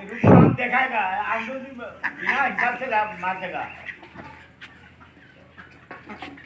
रूप देखाएगा आप लोग बिना हिसाब से मार देगा।